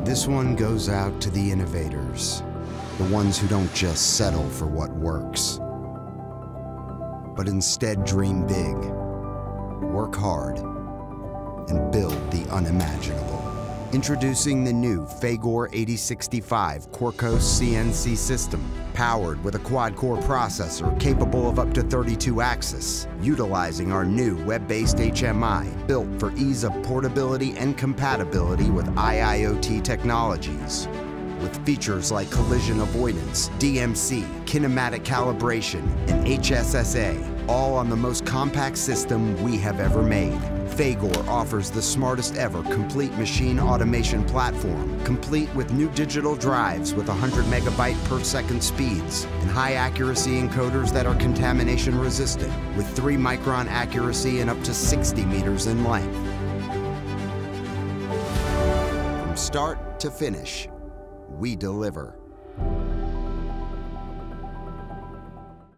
This one goes out to the innovators, the ones who don't just settle for what works, but instead dream big, work hard, and build the unimaginable. Introducing the new Fagor 8065 Quarkos CNC system, powered with a quad-core processor capable of up to 32 axis, utilizing our new web-based HMI, built for ease of portability and compatibility with IIoT technologies. With features like collision avoidance, DMC, kinematic calibration, and HSSA, all on the most compact system we have ever made. Fagor offers the smartest ever complete machine automation platform, complete with new digital drives with 100 megabyte per second speeds and high accuracy encoders that are contamination resistant, with 3-micron accuracy and up to 60 meters in length. From start to finish, we deliver.